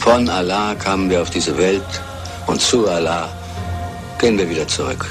Von Allah kamen wir auf diese Welt und zu Allah gehen wir wieder zurück.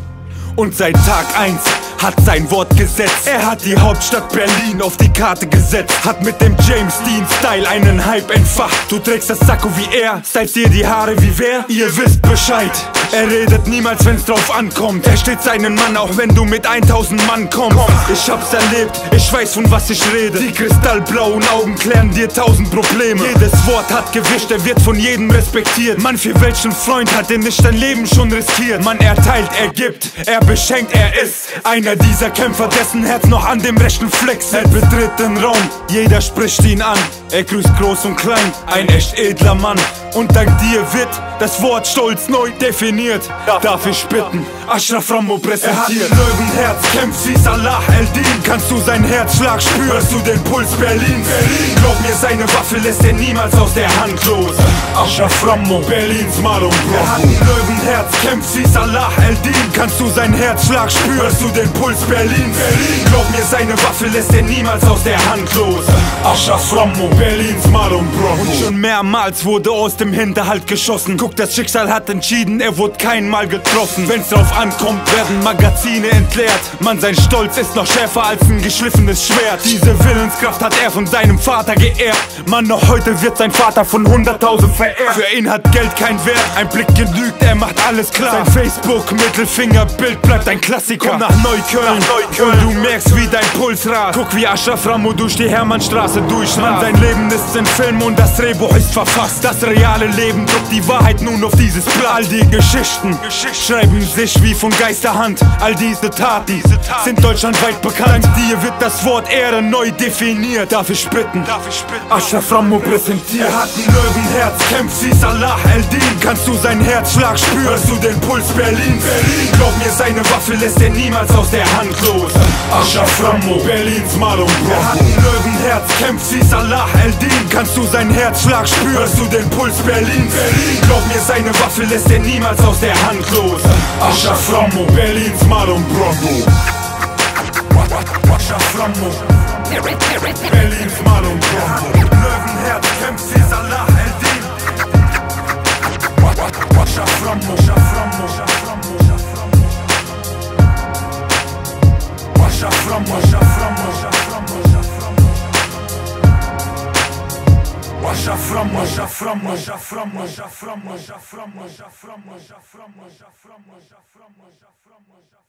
Und seit Tag 1 hat sein Wort gesetzt. Er hat die Hauptstadt Berlin auf die Karte gesetzt. Hat mit dem James Dean Style einen Hype entfacht. Du trägst das Sakko wie er, stylst dir die Haare wie wer? Ihr wisst Bescheid. Er redet niemals, wenn's drauf ankommt. Er steht seinen Mann, auch wenn du mit 1000 Mann kommst. Ich hab's erlebt, ich weiß von was ich rede. Die kristallblauen Augen klären dir 1000 Probleme. Jedes Wort hat Gewicht, er wird von jedem respektiert. Mann, für welchen Freund hat er nicht dein Leben schon riskiert? Man, er teilt, er gibt, er beschenkt, er ist einer dieser Kämpfer, dessen Herz noch an dem rechten Fleck sitzt. Er betritt den Raum, jeder spricht ihn an. Er grüßt groß und klein, ein echt edler Mann. Und dank dir wird das Wort Stolz neu definiert. Darf ich bitten, Ashraf Rambo präsentiert. Er hat ein Löwenherz, kämpft wie Salah el-Din. Kannst du seinen Herzschlag spüren, hörst du den Puls Berlins? Glaub mir, seine Waffe lässt er niemals aus der Hand los. Ashraf Rambo, Berlins Marlon Brando. Er hat ein Löwenherz, kämpft wie Salah el-Din. Kannst du seinen Herzschlag spüren, hörst du den Puls Berlins? Glaub mir, seine Waffe lässt er niemals aus der Hand los. Ashraf Rambo, Berlins Marlon Brando. Und schon mehrmals wurde aus dem Hinterhalt geschossen. Guck, das Schicksal hat entschieden, er wurde kein Mal getroffen. Wenn's drauf ankommt, werden Magazine entleert. Mann, sein Stolz ist noch schärfer als ein geschliffenes Schwert. Diese Willenskraft hat er von seinem Vater geerbt. Mann, noch heute wird sein Vater von 100.000 verehrt. Für ihn hat Geld kein Wert, ein Blick genügt, er macht alles klar. Sein Facebook-Mittelfingerbild bleibt ein Klassiker. Komm nach Neukölln, und du merkst, wie dein Puls rast. Guck, wie Ashraf Rambo durch die Hermannstraße durchrast. Sein Leben ist ein Film und das Drehbuch ist verfasst. Das reale Leben druckt die Wahrheit nun auf dieses Blatt. All die Geschichten schreiben sich wie von Geisterhand. All diese Taten sind deutschlandweit bekannt. Dank dir wird das Wort Ehre neu definiert. Darf ich bitten, Ashraf Rambo präsentiert. Er hat ein Löwenherz, kämpft wie Salah el-Din. Kannst du seinen Herzschlag spüren, hörst du den Puls Berlins? Glaub mir, seine Waffe lässt er niemals aus der Hand los. Ashraf Rambo, Berlins Marlon Brando. Er hat ein Löwenherz, kämpft wie Salah el-Din. Kannst du seinen Herzschlag spüren, hörst du den Puls Berlins? Glaub mir, seine Waffe lässt er niemals aus der Hand los. Ashraf Rambo, Berlins Marlon Brando. Ashraf Rambo, Berlins Marlon Brando. Löwenherz, kämpft wie Salah el-Din. Ashraf Rambo, Ashraf Rambo, Ashraf Rambo, Ashraf Rambo, Ashraf Rambo, Ashraf Rambo, Ashraf Rambo, Ashraf Rambo, Ashraf Rambo, Ashraf Rambo, Ashraf Rambo, Ashraf Rambo, Ashraf Rambo, Ashraf Rambo, Ashraf Rambo, Ashraf Rambo, Ashraf Rambo, Ashraf Rambo, Ashraf Rambo.